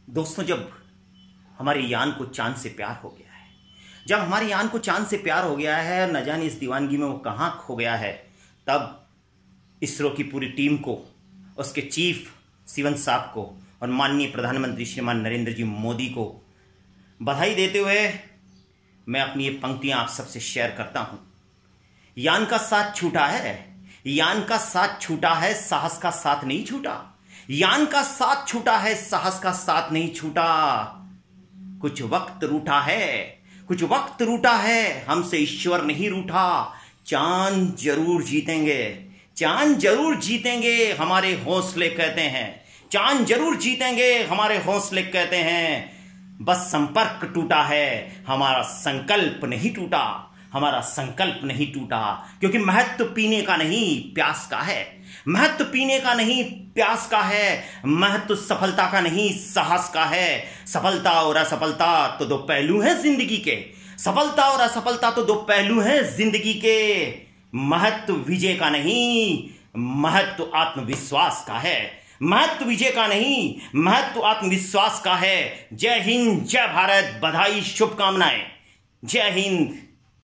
दोस्तों, जब हमारे यान को चांद से प्यार हो गया है, जब हमारे यान को चांद से प्यार हो गया है, न जाने इस दीवानगी में वो कहाँ खो गया है, तब इसरो की पूरी टीम को, उसके चीफ सिवन साहब को और माननीय प्रधानमंत्री श्रीमान नरेंद्र जी मोदी को बधाई देते हुए मैं अपनी ये पंक्तियां आप सबसे शेयर करता हूं। यान का साथ छूटा है, यान का साथ छूटा है, साहस का साथ नहीं छूटा। यान का साथ छूटा है, साहस का साथ नहीं छूटा। कुछ वक्त रूठा है, कुछ वक्त रूठा है, हमसे ईश्वर नहीं रूठा। चांद जरूर जीतेंगे, चांद जरूर जीतेंगे, हमारे हौसले कहते हैं। चांद जरूर जीतेंगे, हमारे हौसले कहते हैं। बस संपर्क टूटा है, हमारा संकल्प नहीं टूटा, हमारा संकल्प नहीं टूटा। क्योंकि महत्व पीने का नहीं, प्यास का है। महत्व पीने का नहीं, प्यास का है। महत्व सफलता का नहीं, साहस का है। सफलता और असफलता तो दो पहलू हैं जिंदगी के। सफलता और असफलता तो दो पहलू हैं जिंदगी के। महत्व विजय का नहीं, महत्व आत्मविश्वास का है। महत्व विजय का नहीं, महत्व आत्मविश्वास का है। जय हिंद, जय भारत, बधाई, शुभकामनाएं। जय हिंद।